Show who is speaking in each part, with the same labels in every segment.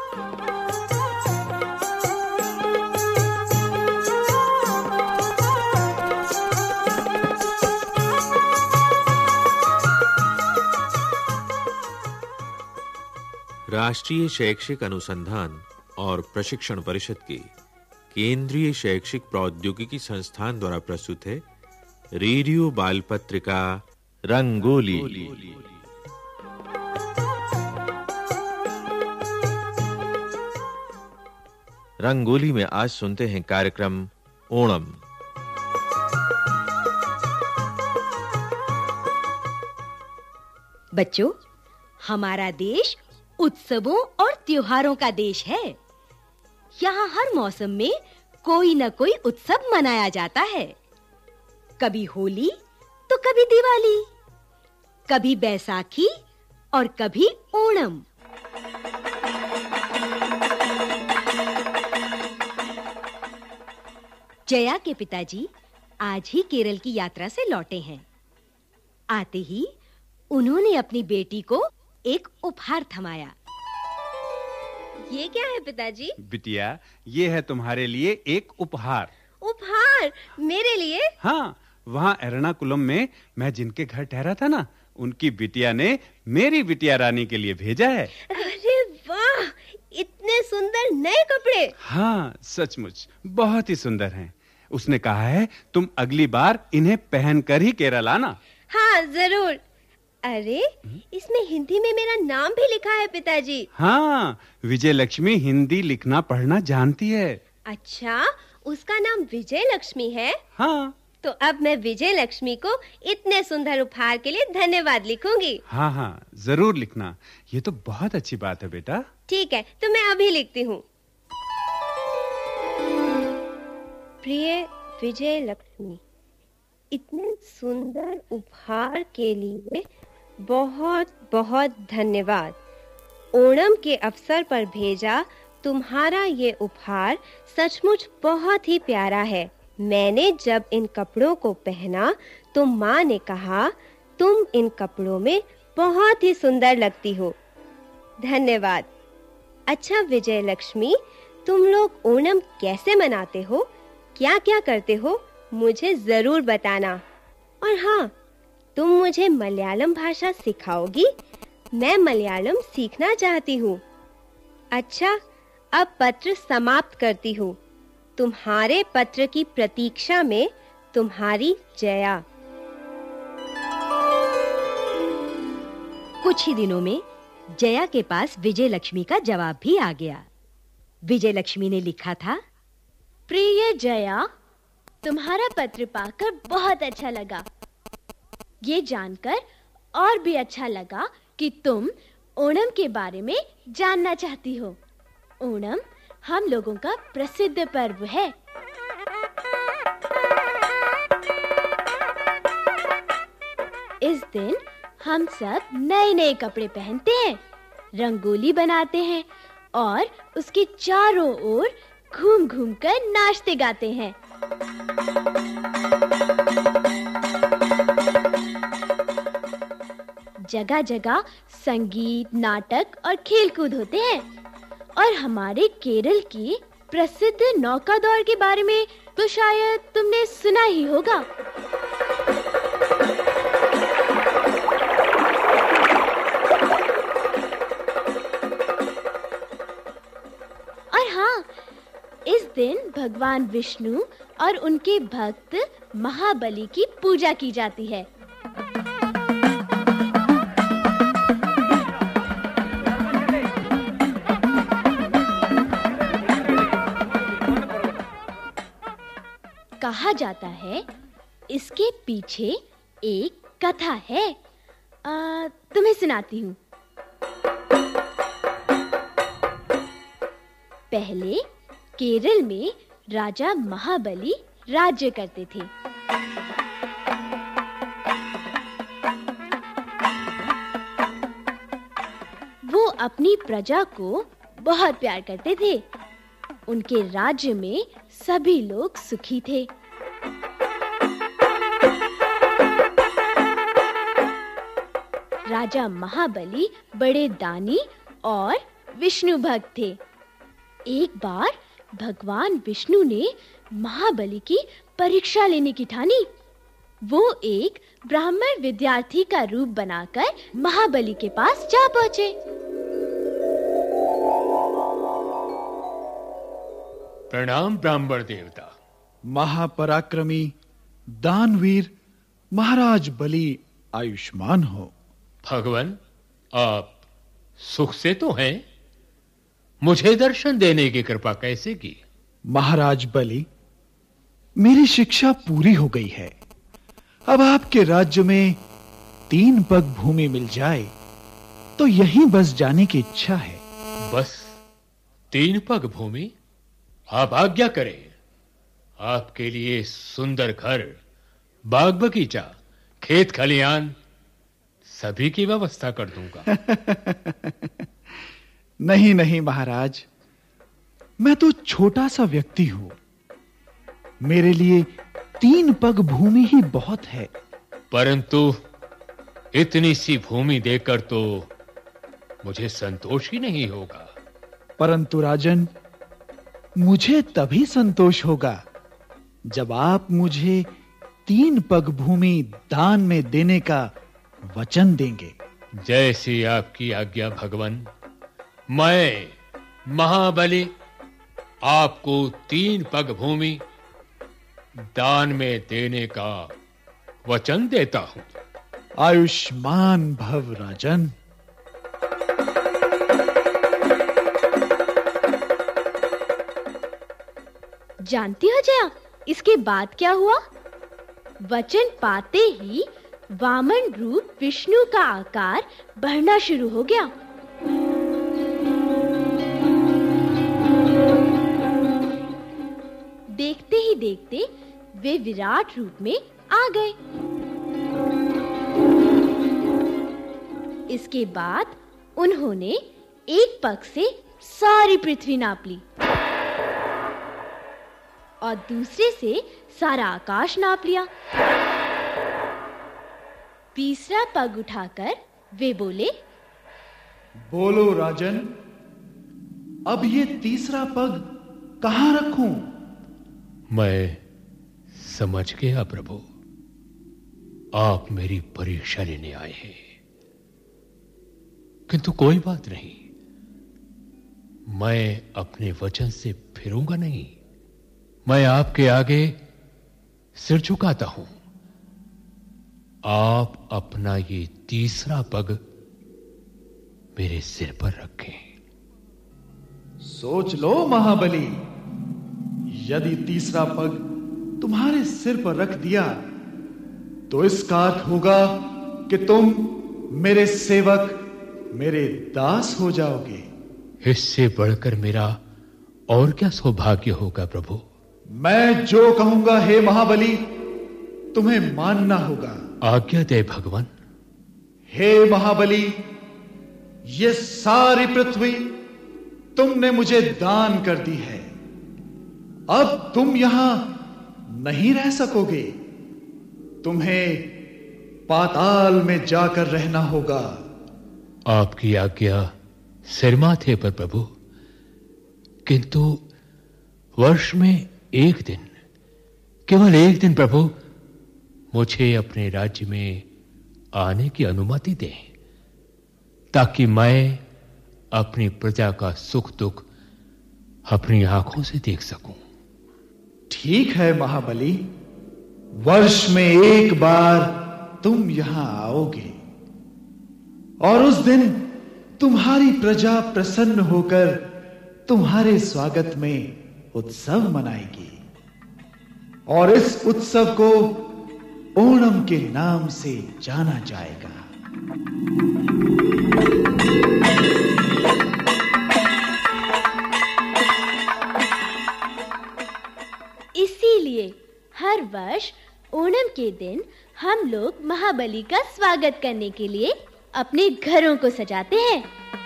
Speaker 1: राष्ट्रीय शैक्षिक अनुसंधान और प्रशिक्षण परिषद के केंद्रीय शैक्षिक प्रौद्योगिकी संस्थान द्वारा प्रस्तुत है रेडियो बाल पत्रिका रंगोली। रंगोली में आज सुनते हैं कार्यक्रम ओणम।
Speaker 2: बच्चों, हमारा देश उत्सवों और त्योहारों का देश है। यहाँ हर मौसम में कोई न कोई उत्सव मनाया जाता है। कभी होली तो कभी दिवाली, कभी बैसाखी और कभी ओणम। जया के पिताजी आज ही केरल की यात्रा से लौटे हैं। आते ही उन्होंने अपनी बेटी को एक उपहार थमाया।
Speaker 3: ये क्या है पिताजी?
Speaker 4: बिटिया, ये है तुम्हारे लिए एक उपहार।
Speaker 3: उपहार मेरे लिए?
Speaker 4: हाँ, वहाँ एर्नाकुलम में मैं जिनके घर ठहरा था ना, उनकी बिटिया ने मेरी बिटिया रानी के लिए भेजा है।
Speaker 3: अरे वाह, इतने सुंदर नए कपड़े।
Speaker 4: हाँ, सचमुच बहुत ही सुंदर हैं। उसने कहा है तुम अगली बार इन्हें पहनकर ही केरल आना।
Speaker 3: हाँ, जरूर। अरे, इसमें हिंदी में मेरा नाम भी लिखा है पिताजी।
Speaker 4: हाँ, विजय लक्ष्मी हिंदी लिखना पढ़ना जानती है।
Speaker 3: अच्छा, उसका नाम विजय लक्ष्मी है?
Speaker 4: हाँ।
Speaker 3: तो अब मैं विजय लक्ष्मी को इतने सुंदर उपहार के लिए धन्यवाद लिखूंगी।
Speaker 4: हाँ हाँ, जरूर लिखना। ये तो बहुत अच्छी बात है बेटा।
Speaker 3: ठीक है, तो मैं अभी लिखती हूँ। प्रिय विजय लक्ष्मी, इतने सुंदर उपहार के लिए बहुत बहुत धन्यवाद। ओणम के अवसर पर भेजा तुम्हारा ये उपहार सचमुच बहुत ही प्यारा है। मैंने जब इन कपड़ों को पहना तो माँ ने कहा तुम इन कपड़ों में बहुत ही सुंदर लगती हो। धन्यवाद। अच्छा विजय लक्ष्मी, तुम लोग ओणम कैसे मनाते हो? क्या-क्या करते हो? मुझे जरूर बताना। और हाँ, तुम मुझे मलयालम भाषा सिखाओगी? मैं मलयालम सीखना चाहती हूँ। अच्छा, अब पत्र समाप्त करती हूँ। तुम्हारे पत्र की प्रतीक्षा में तुम्हारी जया।
Speaker 2: कुछ ही दिनों में जया के पास विजय लक्ष्मी का जवाब भी आ गया। विजय लक्ष्मी ने लिखा था,
Speaker 5: प्रिय जया, तुम्हारा पत्र पाकर बहुत अच्छा लगा। ये जानकर और भी अच्छा लगा कि तुम ओणम के बारे में जानना चाहती हो। ओणम हम लोगों का प्रसिद्ध पर्व है। इस दिन हम सब नए-नए कपड़े पहनते हैं, रंगोली बनाते हैं और उसके चारों ओर घूम-घूम कर नाचते गाते हैं। जगह-जगह संगीत, नाटक और खेलकूद होते हैं। और हमारे केरल की प्रसिद्ध नौका दौड़ के बारे में तो शायद तुमने सुना ही होगा। और हाँ, इस दिन भगवान विष्णु और उनके भक्त महाबली की पूजा की जाती है। कहा जाता है इसके पीछे एक कथा है। तुम्हें सुनाती हूँ। पहले केरल में राजा महाबली राज्य करते थे। वो अपनी प्रजा को बहुत प्यार करते थे। उनके राज्य में सभी लोग सुखी थे। राजा महाबली बड़े दानी और विष्णु भक्त थे। एक बार भगवान विष्णु ने महाबली की परीक्षा लेने की ठानी। वो एक ब्राह्मण विद्यार्थी का रूप बनाकर महाबली के पास जा पहुंचे।
Speaker 6: प्रणाम ब्राह्मण देवता।
Speaker 7: महापराक्रमी दानवीर महाराज बलि आयुष्मान हो।
Speaker 6: भगवान, आप सुख से तो हैं? मुझे दर्शन देने की कृपा कैसे की?
Speaker 7: महाराज बलि, मेरी शिक्षा पूरी हो गई है। अब आपके राज्य में 3 पग भूमि मिल जाए तो यहीं बस जाने की इच्छा है।
Speaker 6: बस 3 पग भूमि? आप आज्ञा करें। आपके लिए सुंदर घर, बाग बगीचा, खेत खलियान सभी की व्यवस्था कर दूंगा।
Speaker 7: नहीं नहीं महाराज, मैं तो छोटा सा व्यक्ति हूं। मेरे लिए 3 पग भूमि ही बहुत है।
Speaker 6: परंतु इतनी सी भूमि देकर तो मुझे संतोष ही नहीं होगा।
Speaker 7: परंतु राजन, मुझे तभी संतोष होगा जब आप मुझे 3 पग भूमि दान में देने का वचन देंगे।
Speaker 6: जैसी आपकी आज्ञा भगवान। मैं महाबली आपको 3 पग भूमि दान में देने का वचन देता हूं।
Speaker 7: आयुष्मान भव राजन।
Speaker 5: जानती हो जया, इसके बाद क्या हुआ? वचन पाते ही वामन रूप विष्णु का आकार बढ़ना शुरू हो गया। देखते ही देखते वे विराट रूप में आ गए। इसके बाद उन्होंने एक पग से सारी पृथ्वी नाप ली और दूसरे से सारा आकाश नाप लिया। तीसरा पग उठाकर वे बोले,
Speaker 7: बोलो राजन, अब ये तीसरा पग कहां रखूं?
Speaker 6: मैं समझ गया प्रभु, आप मेरी परीक्षा लेने आए हैं। किंतु कोई बात नहीं, मैं अपने वचन से फिरूंगा नहीं। मैं आपके आगे सिर झुकाता हूं। आप अपना ये तीसरा पग मेरे सिर पर रखें।
Speaker 7: सोच लो महाबली, यदि तीसरा पग तुम्हारे सिर पर रख दिया तो इसका अर्थ होगा कि तुम मेरे सेवक, मेरे दास हो जाओगे।
Speaker 6: इससे बढ़कर मेरा और क्या सौभाग्य होगा प्रभु?
Speaker 7: मैं जो कहूंगा हे महाबली, तुम्हें मानना होगा।
Speaker 6: आज्ञा दे भगवान।
Speaker 7: हे महाबली, ये सारी पृथ्वी तुमने मुझे दान कर दी है। अब तुम यहां नहीं रह सकोगे। तुम्हें पाताल में जाकर रहना होगा।
Speaker 6: आपकी आज्ञा सिरमाथे पर प्रभु, किंतु वर्ष में एक दिन, केवल एक दिन प्रभु, मुझे अपने राज्य में आने की अनुमति दें, ताकि मैं अपनी प्रजा का सुख दुख अपनी आंखों से देख सकूं।
Speaker 7: ठीक है महाबली, वर्ष में एक बार तुम यहां आओगे और उस दिन तुम्हारी प्रजा प्रसन्न होकर तुम्हारे स्वागत में उत्सव मनाएगी और इस उत्सव को ओणम के नाम से जाना जाएगा।
Speaker 5: इसीलिए हर वर्ष ओणम के दिन हम लोग महाबली का स्वागत करने के लिए अपने घरों को सजाते हैं।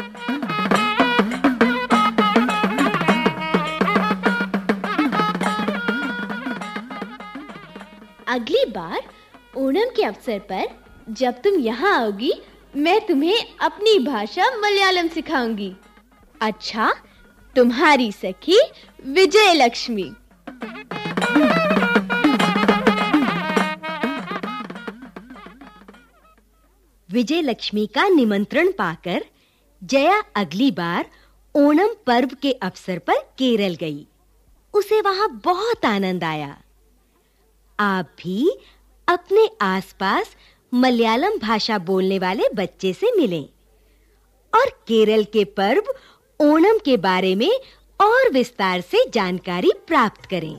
Speaker 5: अगली बार ओणम के अवसर पर जब तुम यहाँ आओगी, मैं तुम्हें अपनी भाषा मलयालम सिखाऊंगी। अच्छा, तुम्हारी सखी विजय लक्ष्मी।
Speaker 2: विजय लक्ष्मी का निमंत्रण पाकर जया अगली बार ओणम पर्व के अवसर पर केरल गई। उसे वहां बहुत आनंद आया। आप भी अपने आसपास मलयालम भाषा बोलने वाले बच्चे से मिलें और केरल के पर्व ओणम के बारे में और विस्तार से जानकारी प्राप्त करें।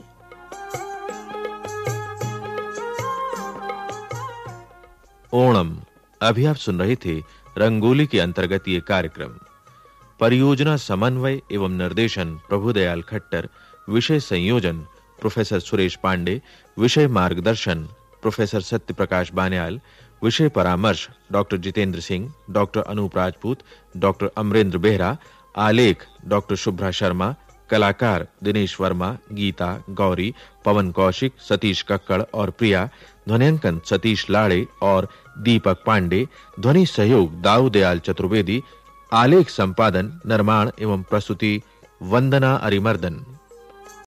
Speaker 1: ओणम, अभी आप सुन रहे थे रंगोली के अंतर्गत ये कार्यक्रम। परियोजना समन्वय एवं निर्देशन प्रभुदयाल खट्टर, विषय संयोजन प्रोफेसर सुरेश पांडे, विषय मार्गदर्शन प्रोफेसर सत्यप्रकाश बान्याल, विषय परामर्श doctor Jitendra Singh, doctor Anoop Rajput, doctor Amarendra Behera, आलेख डॉक्टर शुभ्रा शर्मा, कलाकार दिनेश वर्मा, गीता, गौरी, पवन कौशिक, सतीश कक्कड़ और प्रिया, ध्वनियांकन सतीश लाड़े और दीपक पांडे, ध्वनि सहयोग दाऊदयाल चतुर्वेदी, आलेख संपादन, निर्माण एवं प्रस्तुति वंदना अरिमर्दन।